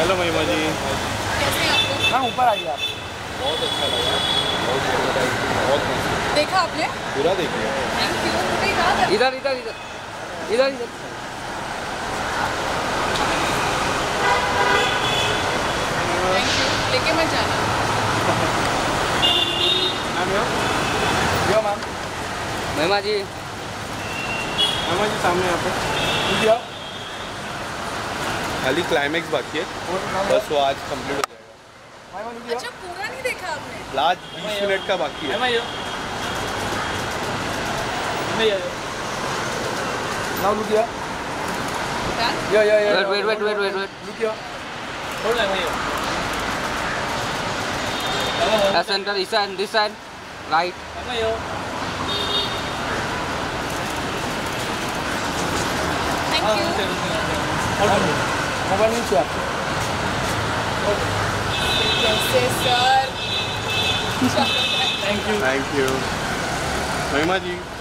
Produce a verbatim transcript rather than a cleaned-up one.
Hello महिमा जी, कैसे हैं आप लोग? हाँ ऊपर आइए आप। बहुत अच्छा लगा, बहुत बहुत मस्त। देखा आपने? पूरा देखिए। Thank you. मुझे याद है। इधर इधर इधर इधर इधर थैंक यू। लेके मत जाना। मैम यो यो मैम महिमा जी, महिमा जी सामने यहाँ पे दिया खाली क्लाइमेक्स बाकी है, बस वो आज कंप्लीट हो जाएगा। अच्छा पूरा नहीं देखा आपने? लास्ट बीस मिनट का बाकी है। Now look here. Done? या या या Wait, wait, wait, wait, wait, wait. Look here. Uh, center, this side, this side, right. Thank you. Mobile नीचे आप। कैसे सर? थैंक यू महिमा जी।